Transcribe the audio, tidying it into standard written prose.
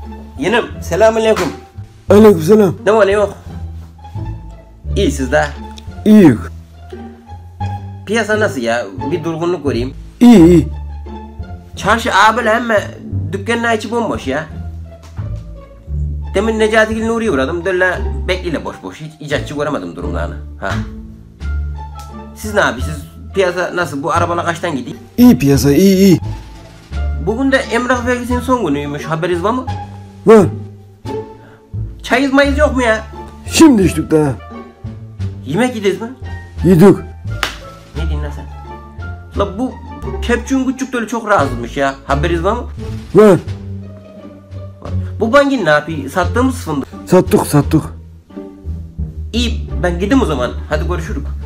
Yeğenim selamünaleyküm. Aleykümselam. Ne var ne yok? İyi siz de. İyi. Piyasa nasıl ya? Bir durgunluk göreyim. İyi. Çarşı böyle hemen dükkanın içi bomboş ya. Demin Necati Gül'ün Nuri'ye uğradım. Dölle bekliyle boş boş. Hiç icatçı göremedim durumlarını. Ha. Siz ne yapıyorsunuz? Piyasa nasıl? Bu arabana kaçtan gidiyor? İyi piyasa iyi. Bugün de emlak vergisinin son günüymüş. Haberiniz var mı? Var. Çayız mayız yok mu ya? Şimdi içtik daha. Yemek yediniz mi? Yedik. Ne diyorsun lan sen? La bu kepçün küçük dölü çok razıymış ya. Haberiniz var mı? Var. Bu bangin ne yapıyor? Sattığımız fındık. Sattık. İyi ben gideyim o zaman. Hadi görüşürüz.